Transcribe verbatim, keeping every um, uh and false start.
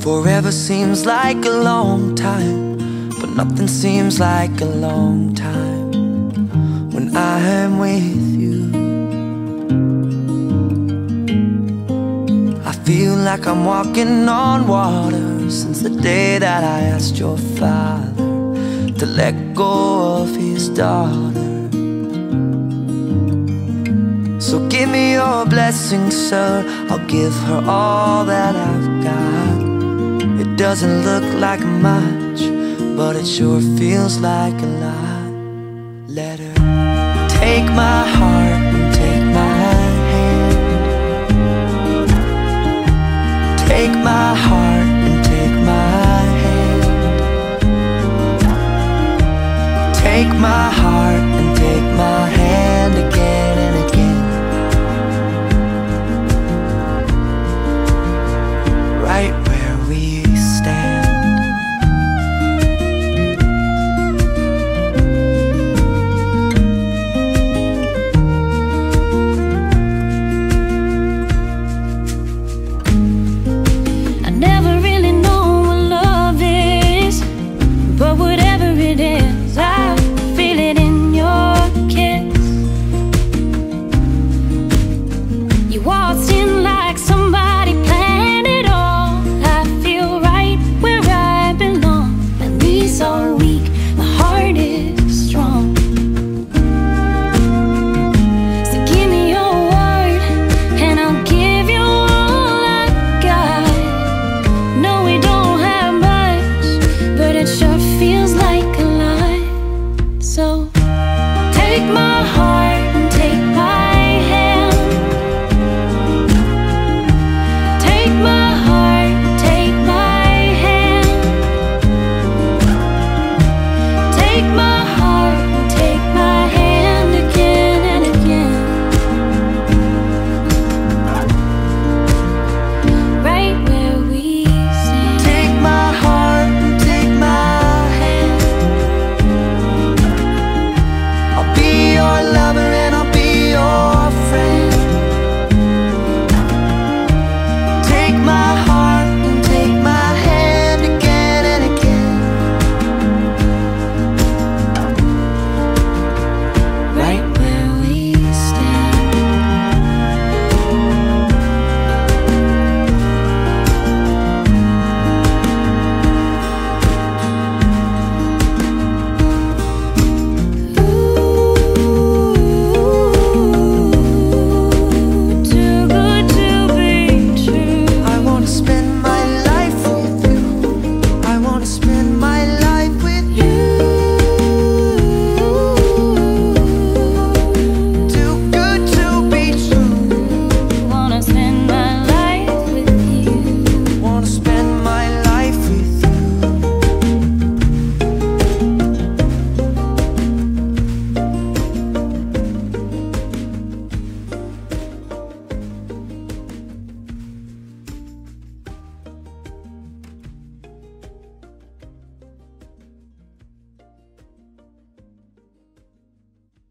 Forever seems like a long time, but nothing seems like a long time when I'm with you. I feel like I'm walking on water since the day that I asked your father to let go of his daughter. So give me your blessing, sir, I'll give her all that I've got. It doesn't look like much, but it sure feels like a lot. Let her take my heart and take my hand. Take my heart and take my hand. Take my heart